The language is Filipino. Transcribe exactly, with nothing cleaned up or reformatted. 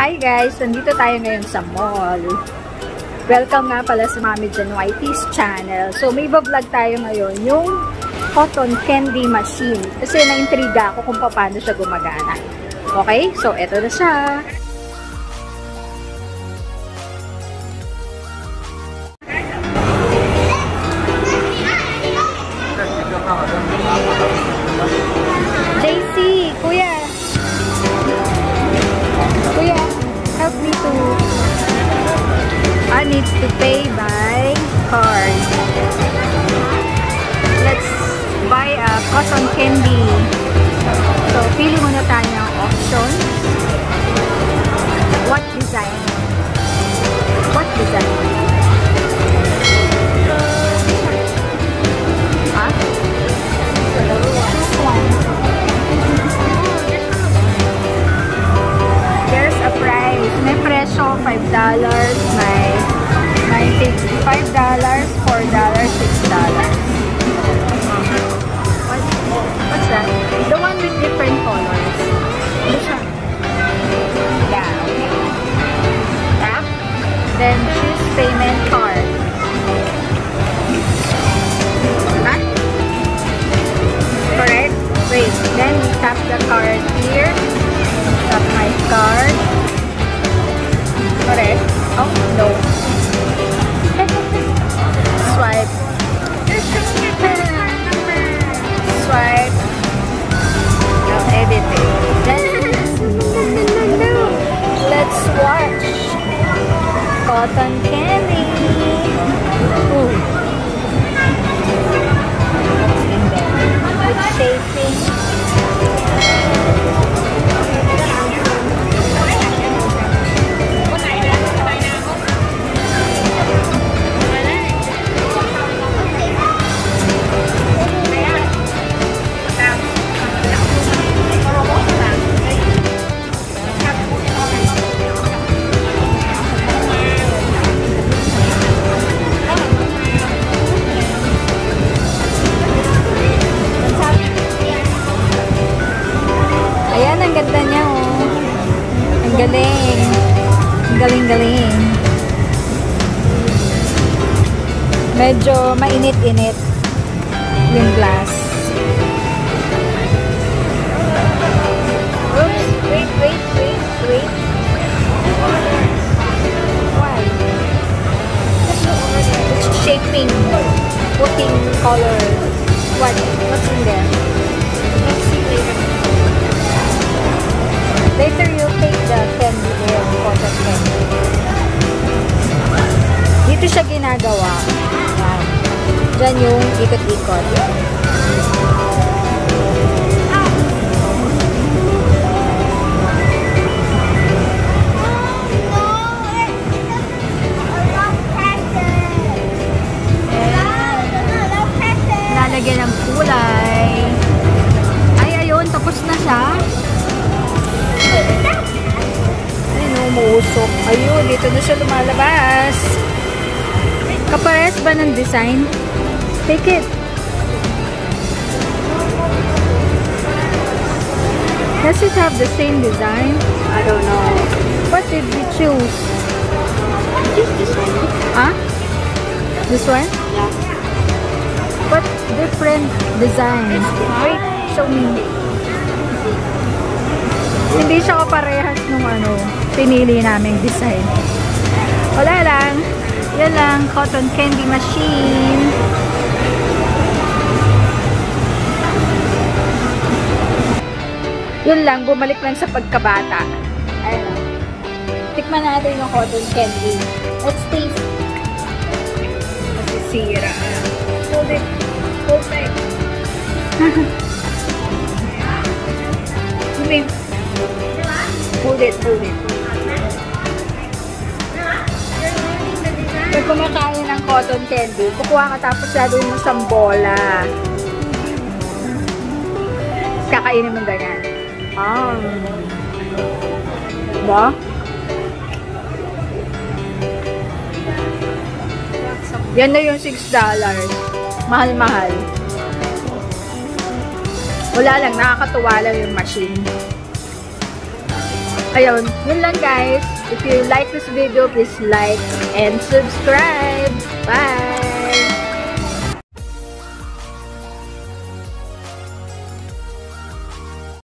Hi guys! Nandito tayo ngayon sa mall. Welcome nga pala sa Mami Jan Whitey's channel. So may vlog tayo ngayon, yung cotton candy machine. Kasi na-intriga ako kung paano siya gumagana. Okay? So eto na siya. J C, kuya. Kuya, help me to. I need to pay by card. Let's buy a cotton candy. So, pili muna tayo ng option. What design? What design? Huh? Choose one. There's a price. May presyo, five dollars. May, may five dollars, four dollars, six dollars. What, what's that? The one with different colors. This one. Yeah, okay. Tap. Then choose payment card. Huh? Correct? Wait. Then we tap the card here. Tap my card. Correct? Oh, no. Swipe. Swipe. Now edit it. Let's watch cotton candy. Ooh. What's in there? It's shaping. Ang ganda niya, oh. Ang galing. Ang galing-galing. Medyo mainit-init yung glass. Oops. Wait, wait, wait, wait. Why? It's shaping. Putting color. What? What's in there? Let's see later. Later, you'll take the candy there, cotton candy. Dito siya ginagawa. Yan. Diyan yung ikot-ikot. Lalagyan ng kulay. Ay, ayun. Tapos na siya. Ayun, umuusok. Ayun, dito na siya lumalabas. Kapares ba ng design? Take it. Does it have the same design? I don't know. What did we choose? Just this one. Huh? This one? Yeah. But different designs. Wait, show me. Hindi siya kaparehas nung ano, pinili naming design. Wala lang. Yan lang, cotton candy machine. Yun lang, bumalik lang sa pagkabata. Ayun lang. Tikman natin yung cotton candy. Let's taste. Masisira. Hold it. Hold tight. Hold Hold it, hold it. Pag kumakain ng cotton candy, kukuha ka tapos laloin mo sa bola. Kakainin mo ganyan. Ah. Ba? Yan na yung six dollars. Mahal-mahal. Wala lang, nakakatuwa lang yung machine. Ayun, yun lang guys. If you like this video, please like and subscribe. Bye!